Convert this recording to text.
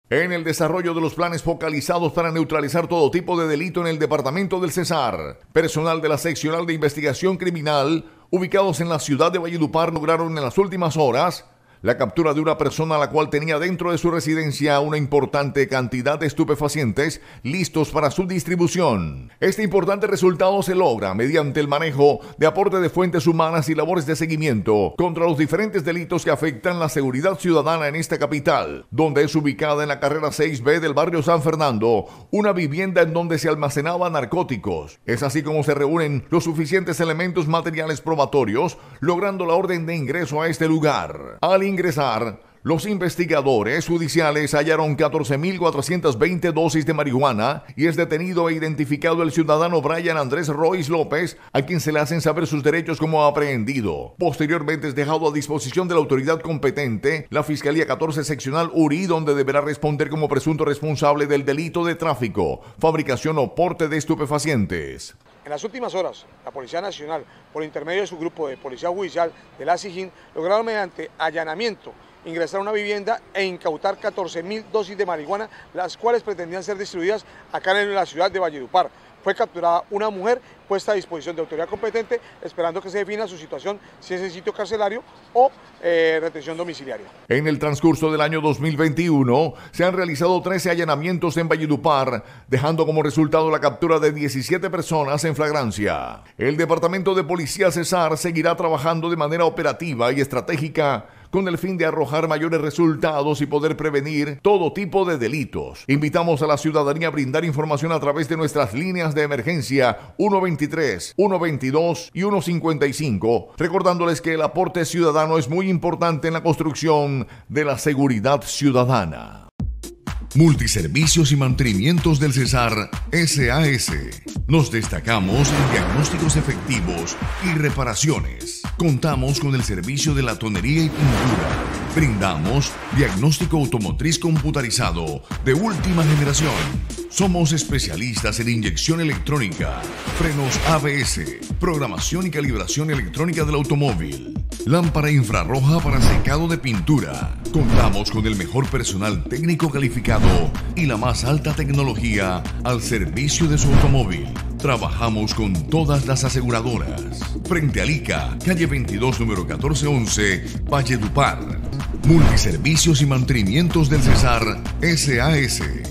En el desarrollo de los planes focalizados para neutralizar todo tipo de delito en el departamento del Cesar, personal de la Seccional de Investigación Criminal, ubicados en la ciudad de Valledupar, lograron en las últimas horas la captura de una persona la cual tenía dentro de su residencia una importante cantidad de estupefacientes listos para su distribución. Este importante resultado se logra mediante el manejo de aporte de fuentes humanas y labores de seguimiento contra los diferentes delitos que afectan la seguridad ciudadana en esta capital, donde es ubicada en la carrera 6B del barrio San Fernando, una vivienda en donde se almacenaban narcóticos. Es así como se reúnen los suficientes elementos materiales probatorios, logrando la orden de ingreso a este lugar. Al ingresar, los investigadores judiciales hallaron 14.420 dosis de marihuana y es detenido e identificado el ciudadano Brian Andrés Royce López, a quien se le hacen saber sus derechos como aprehendido. Posteriormente es dejado a disposición de la autoridad competente, la Fiscalía 14 Seccional Uri, donde deberá responder como presunto responsable del delito de tráfico, fabricación o porte de estupefacientes. En las últimas horas, la Policía Nacional, por intermedio de su grupo de Policía Judicial de la SIJIN, lograron mediante allanamiento ingresar a una vivienda e incautar 14.000 dosis de marihuana, las cuales pretendían ser distribuidas acá en la ciudad de Valledupar. Fue capturada una mujer puesta a disposición de autoridad competente, esperando que se defina su situación, si es en sitio carcelario o retención domiciliaria. En el transcurso del año 2021, se han realizado 13 allanamientos en Valledupar, dejando como resultado la captura de 17 personas en flagrancia. El Departamento de Policía Cesar seguirá trabajando de manera operativa y estratégica con el fin de arrojar mayores resultados y poder prevenir todo tipo de delitos. Invitamos a la ciudadanía a brindar información a través de nuestras líneas de emergencia 123, 122 y 155, recordándoles que el aporte ciudadano es muy importante en la construcción de la seguridad ciudadana. Multiservicios y mantenimientos del Cesar SAS. Nos destacamos en diagnósticos efectivos y reparaciones. Contamos con el servicio de latonería y pintura. Brindamos diagnóstico automotriz computarizado de última generación. Somos especialistas en inyección electrónica, frenos ABS, programación y calibración electrónica del automóvil, lámpara infrarroja para secado de pintura. Contamos con el mejor personal técnico calificado y la más alta tecnología al servicio de su automóvil. Trabajamos con todas las aseguradoras. Frente a ICA, calle 22, número 1411, Valledupar. Multiservicios y mantenimientos del Cesar SAS.